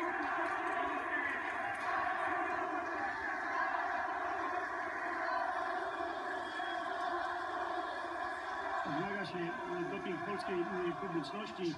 Zmaga się doping polskiej publiczności.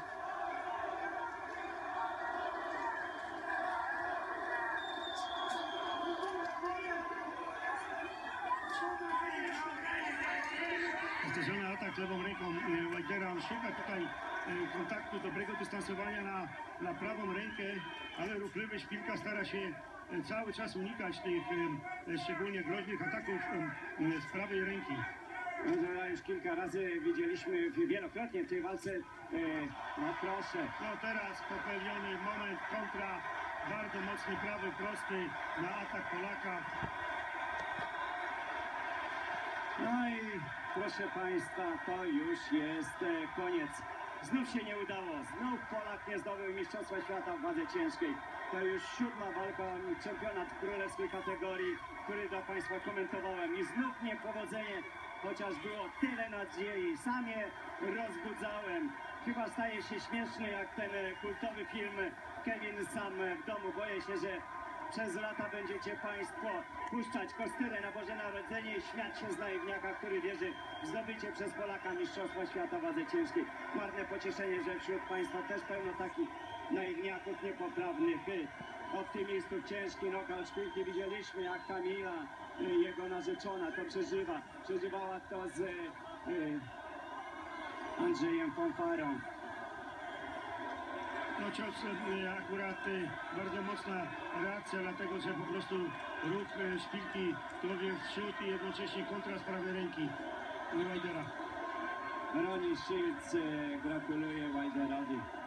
Zderzony atak lewą ręką Wajdera. On szuka tutaj kontaktu, dobrego dystansowania na prawą rękę, ale ruchliwy Szpilka stara się cały czas unikać tych szczególnie groźnych ataków z prawej ręki. Już kilka razy widzieliśmy wielokrotnie w tej walce. No proszę. No teraz popełniony moment kontra, bardzo mocny prawy prosty na atak Polaka. No i proszę Państwa, to już jest koniec. Znów się nie udało. Znów Polak nie zdobył Mistrzostwa Świata w wadze ciężkiej. To już 7. walka o czempionat w królewskiej kategorii, który dla Państwa komentowałem. I znów niepowodzenie, chociaż było tyle nadziei. Sam je rozbudzałem. Chyba staje się śmieszny jak ten kultowy film Kevin Sam w domu. Boję się, że przez lata będziecie Państwo puszczać kostyrę na Boże Narodzenie i śmiać się z naiwniaka, który wierzy w zdobycie przez Polaka Mistrzostwa Świata w wadze ciężkiej. Marne pocieszenie, że wśród Państwa też pełno takich naiwniaków niepoprawnych optymistów. Ciężki knockout Szpilki. Widzieliśmy, jak Kamila, jego narzeczona, to przeżywa. Przeżywała to z Andrzejem Fonfarą. No cios akurat bardzo mocna reakcja, dlatego że po prostu ruch Szpilki głowie w przód i jednocześnie kontra z prawej ręki Wajdera. Ronnie Shields gratuluje Wajderowi.